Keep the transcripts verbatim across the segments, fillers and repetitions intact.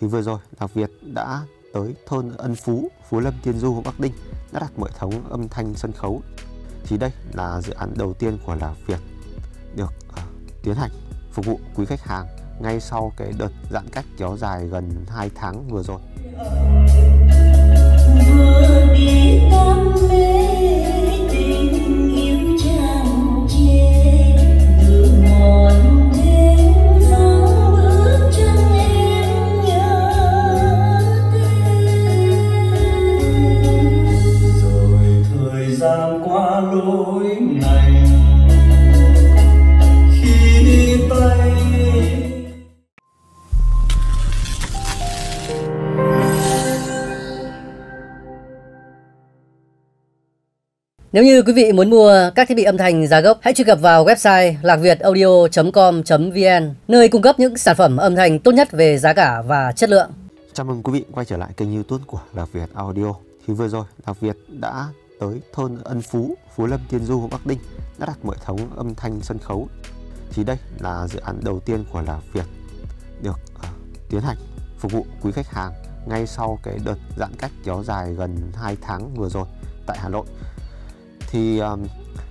Thì vừa rồi Lạc Việt đã tới thôn Ân Phú, Phú Lâm, Tiên Du, Bắc Ninh đã đặt hệ thống âm thanh sân khấu. Thì đây là dự án đầu tiên của Lạc Việt được uh, tiến hành phục vụ quý khách hàng ngay sau cái đợt giãn cách kéo dài gần hai tháng vừa rồi. Vừa đi đam mê tình yêu tràn trề, từ ngọn đêm dáng bước chân em nhớ tên. Rồi thời gian qua lối này, khi tay Nếu như quý vị muốn mua các thiết bị âm thanh giá gốc, hãy truy cập vào website lạc việt audio chấm com chấm vn, nơi cung cấp những sản phẩm âm thanh tốt nhất về giá cả và chất lượng. Chào mừng quý vị quay trở lại kênh YouTube của Lạc Việt Audio. Thì vừa rồi Lạc Việt đã tới thôn Ân Phú, Phú Lâm, Tiên Du, Bắc Ninh đã đặt hệ thống âm thanh sân khấu. Thì đây là dự án đầu tiên của Lạc Việt được uh, tiến hành phục vụ quý khách hàng ngay sau cái đợt giãn cách kéo dài gần hai tháng vừa rồi tại Hà Nội. Thì um,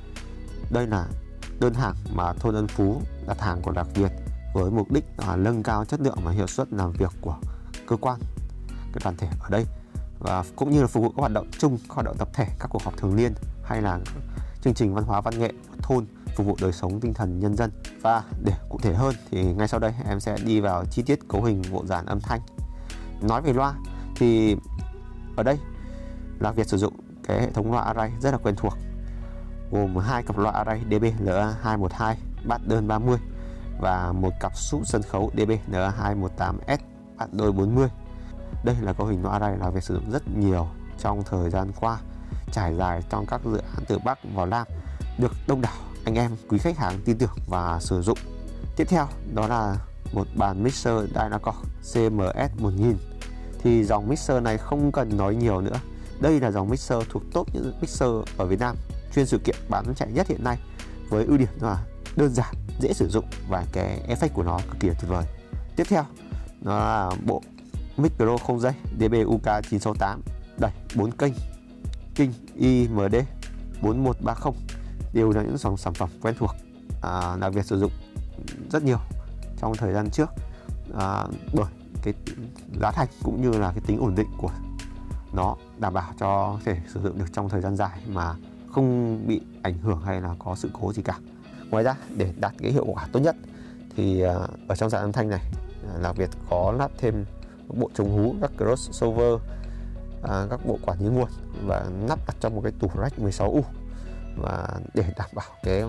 đây là đơn hàng mà thôn Ân Phú đặt hàng của Lạc Việt với mục đích là nâng cao chất lượng và hiệu suất làm việc của cơ quan, cái đoàn thể ở đây, và cũng như là phục vụ các hoạt động chung, các hoạt động tập thể, các cuộc họp thường niên hay là chương trình văn hóa văn nghệ của thôn, phục vụ đời sống tinh thần nhân dân. Và để cụ thể hơn thì ngay sau đây em sẽ đi vào chi tiết cấu hình bộ dàn âm thanh. Nói về loa thì ở đây Lạc Việt sử dụng cái hệ thống loa array rất là quen thuộc, gồm hai cặp loa array đê bê L A hai một hai bát đơn ba mươi và một cặp súp sân khấu đê bê L A hai một tám S bát đôi bốn mươi. Đây là cấu hình loa array là Việt sử dụng rất nhiều trong thời gian qua, trải dài trong các dự án từ Bắc vào Nam, được đông đảo anh em quý khách hàng tin tưởng và sử dụng. Tiếp theo đó là một bàn mixer Dynacord C M S một nghìn. Thì dòng mixer này không cần nói nhiều nữa. Đây là dòng mixer thuộc top những mixer ở Việt Nam chuyên sự kiện bán chạy nhất hiện nay, với ưu điểm là đơn giản, dễ sử dụng và cái effect của nó cực kỳ tuyệt vời. Tiếp theo nó là bộ micro không dây đê bê U K chín sáu tám đẩy bốn kênh King I M D bốn một ba không, đều là những dòng sản phẩm quen thuộc à, Lạc Việt sử dụng rất nhiều trong thời gian trước à, bởi cái giá thành cũng như là cái tính ổn định của nó, đảm bảo cho thể sử dụng được trong thời gian dài mà không bị ảnh hưởng hay là có sự cố gì cả. Ngoài ra để đạt cái hiệu quả tốt nhất thì ở trong dàn âm thanh này Lạc Việt có lắp thêm bộ chống hú, các crossover, các bộ quản lý nguồn và lắp đặt trong một cái tủ rack mười sáu U, và để đảm bảo cái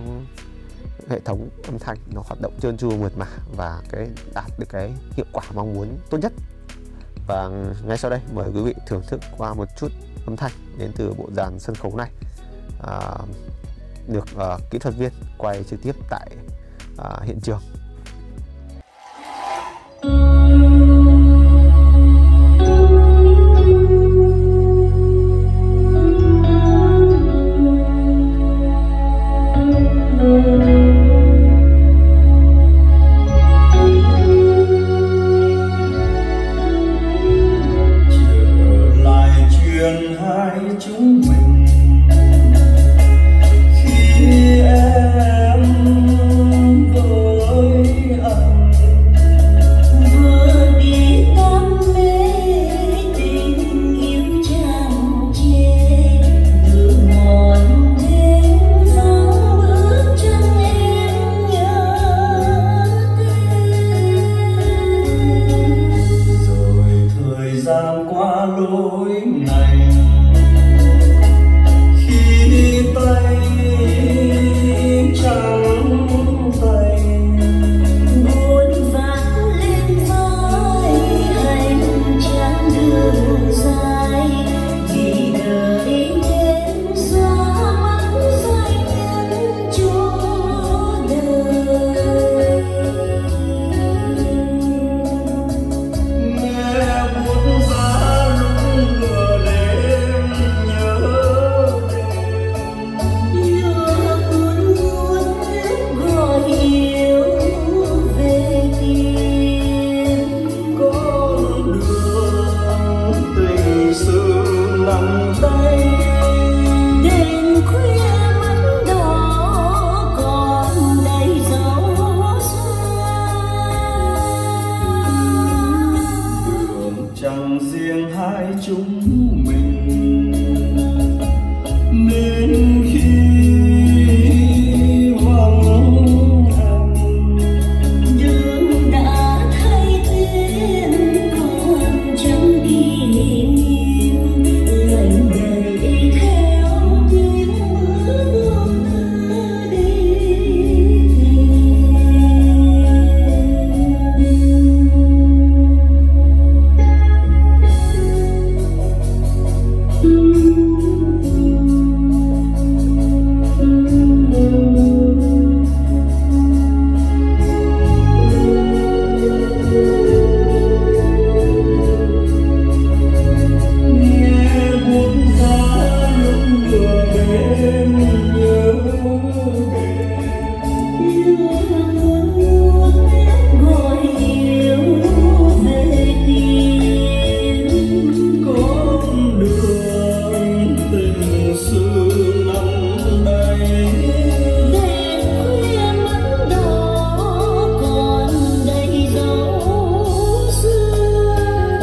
hệ thống âm thanh nó hoạt động trơn tru mượt mà và cái đạt được cái hiệu quả mong muốn tốt nhất. Và ngay sau đây mời quý vị thưởng thức qua một chút âm thanh đến từ bộ dàn sân khấu này, à, được uh, kỹ thuật viên quay trực tiếp tại uh, hiện trường. Khi em với nằm đây. Đêm khuya mắt đỏ còn đầy dấu xa. Đường chẳng riêng hai chúng mình, nên khi vắng anh Đường đã thay tên còn chẳng ghi niệm, lạnh đầy theo tiếng mưa nghe buốt giá lúc nửa đêm nhớ gọi yêu về tìm. con đường tình xưa nằm đây. Đêm khuya mắt đỏ còn đầy dấu xưa.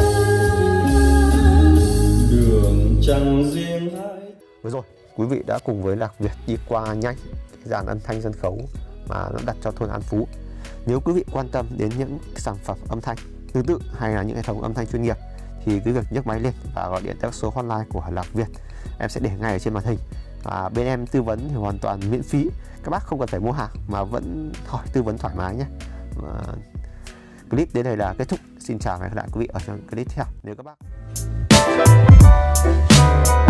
Đường chẳng riêng hai. Vừa rồi quý vị đã cùng với Lạc Việt đi qua nhanh cái dàn âm thanh sân khấu mà nó đặt cho thôn An Phú. Nếu quý vị quan tâm đến những sản phẩm âm thanh tương tự hay là những hệ thống âm thanh chuyên nghiệp thì cứ việc nhấc máy lên và gọi điện theo số hotline của Lạc Việt, em sẽ để ngay ở trên màn hình. À, bên em tư vấn thì hoàn toàn miễn phí, các bác không cần phải mua hàng mà vẫn hỏi tư vấn thoải mái nhé. Và clip đến đây là kết thúc. Xin chào và hẹn gặp lại quý vị ở trong clip tiếp theo. Nếu các bác